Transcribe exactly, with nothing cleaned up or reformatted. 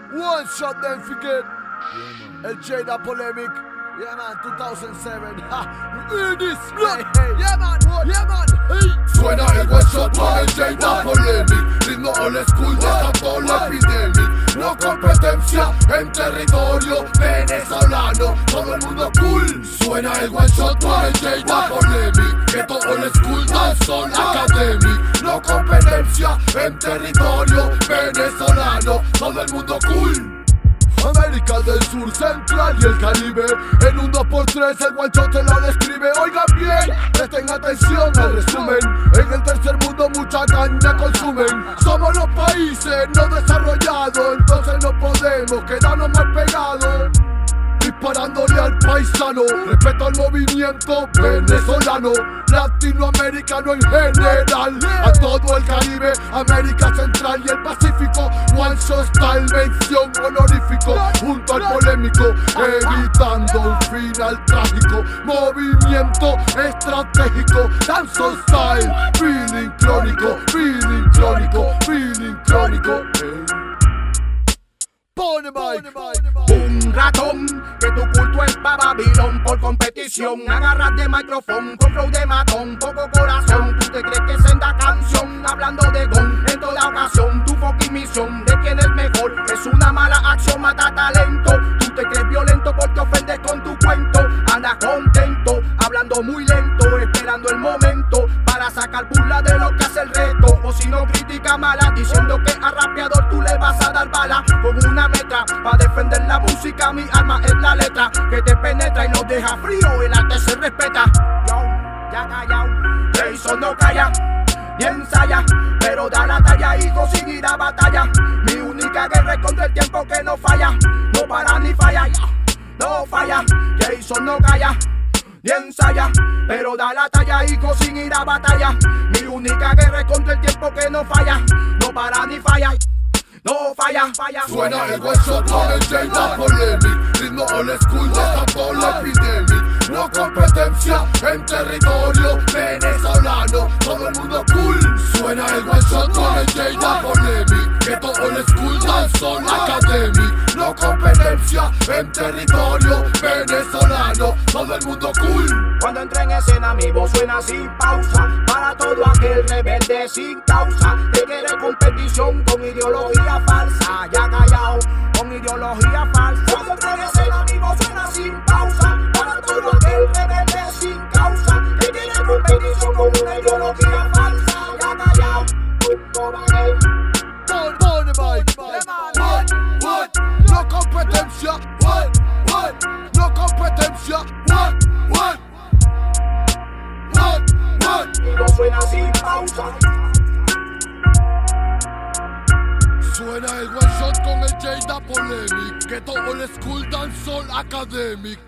One shot, then forget. El Jada Polemic. Yeah, man, two thousand seven. Ha, you hear this? Hey, hey. Yeah, man, yeah, man. Hey. Suena el one shot con el Jada Polemic. Ritmo old school, desató la epidemia. No competencia en territorio venezolano. Todo el mundo cool. Suena el one shot con el Jada Polemic. Ghetto old school, dancehall academic. No competencia en territorio venezolano. Todo el mundo cool. América del Sur, Central y el Caribe. En un dos por tres el one shot te lo describe. Oigan bien, presten atención al resumen. En el tercer mundo mucha caña consumen. Somos los países no desarrollados, entonces no podemos quedarnos mal pegados. Disparándole al paisano, respeto al movimiento venezolano, latinoamericano en general, a todo el Caribe, América Central y el Pacífico. One shot style, mención honorífico, junto al polémico, evitando un final trágico. Movimiento estratégico, dancehall style, feeling crónico, feeling crónico, feeling crónico. Pone Mike, un ratón, que tu culto es pa' Babilón. Por competición, agarras de micrófono con flow de matón, poco corazón. Tú te crees que es senda canción, hablando de gon en toda ocasión. Tu fucking misión de quién es mejor es una mala acción, mata talento. Tú te crees violento porque ofendes con tu cuento. Andas contento, hablando muy lento, esperando el momento para sacar burla de lo que hace el resto. O si no, crítica mala, diciendo que a rapeador tú le vas a dar bala con una metra. Pa' defender la música, mi arma es la letra que te penetra y no deja frío, el arte se respeta. Yo, ya callao, Jason no calla, ni ensaya, pero da la talla, hijo, sin ir a batalla. Mi única guerra es contra el tiempo que no falla, no para ni falla, no falla. Jason no calla, ni ensaya, pero da la talla, hijo, sin ir a batalla. Mi única guerra es contra el tiempo que no falla, no para ni falla. No falla, falla. Suena el one shot con el Jada Polemic. Ritmo old school, desató la epidemia. No competencia en territorio venezolano. Todo el mundo cool. Suena el one shot con el Jada Polemic. Ghetto old school, dancehall academic. No competencia en territorio venezolano. Todo el mundo cool. Cuando entra en escena mi voz suena sin pausa, para todo aquel rebelde sin causa que quiere competición con ideología falsa. Ya callao, con ideología falsa. Cuando entra en escena mi voz suena sin pausa, para todo aquel rebelde sin causa que quiere competición con una ideología falsa. Ya callao, punto Bagel. Pone Mike, what, what, no competencia, what, what, no competencia, what, what, what, what. Mi voz suena sin pausa. Suena el one shot con el Jada Polemic. Ghetto old school, dancehall academic.